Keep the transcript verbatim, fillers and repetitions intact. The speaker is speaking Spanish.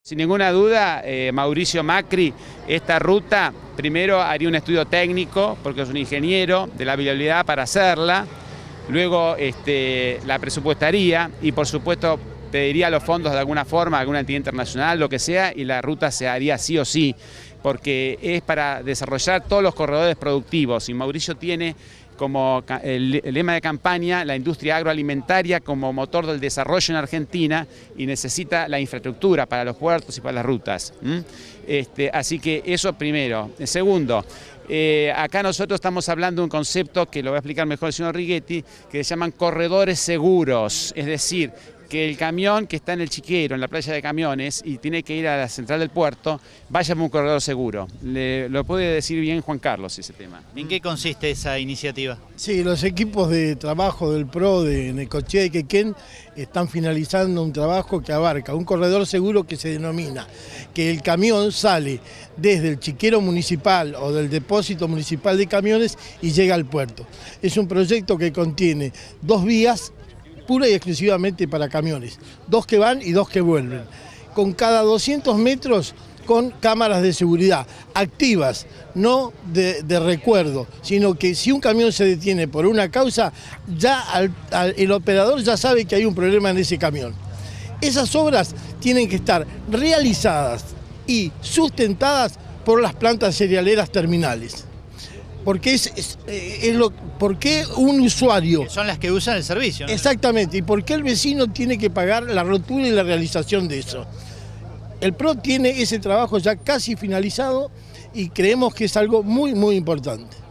Sin ninguna duda, eh, Mauricio Macri, esta ruta, primero haría un estudio técnico, porque es un ingeniero, de la viabilidad para hacerla, luego este, la presupuestaría y por supuesto pediría los fondos de alguna forma, alguna entidad internacional, lo que sea, y la ruta se haría sí o sí, porque es para desarrollar todos los corredores productivos y Mauricio tiene como el lema de campaña la industria agroalimentaria como motor del desarrollo en Argentina y necesita la infraestructura para los puertos y para las rutas. ¿Mm? Este, así que eso primero. Segundo, eh, acá nosotros estamos hablando de un concepto que lo va a explicar mejor el señor Righetti, que se llaman corredores seguros, es decir, que el camión que está en el Chiquero, en la playa de camiones, y tiene que ir a la central del puerto, vaya por un corredor seguro. Le, lo puede decir bien Juan Carlos ese tema. ¿En qué consiste esa iniciativa? Sí, los equipos de trabajo del P R O de Necochea y Quequén están finalizando un trabajo que abarca un corredor seguro que se denomina que el camión sale desde el chiquero municipal o del depósito municipal de camiones y llega al puerto. Es un proyecto que contiene dos vías pura y exclusivamente para camiones, dos que van y dos que vuelven, con cada doscientos metros con cámaras de seguridad activas, no de, de recuerdo, sino que si un camión se detiene por una causa, ya al, al, el operador ya sabe que hay un problema en ese camión. Esas obras tienen que estar realizadas y sustentadas por las plantas cerealeras terminales. Porque es, es, es lo, ¿por qué un usuario? Que son las que usan el servicio, ¿no? Exactamente, ¿y por qué el vecino tiene que pagar la rotura y la realización de eso? El P R O tiene ese trabajo ya casi finalizado y creemos que es algo muy, muy importante.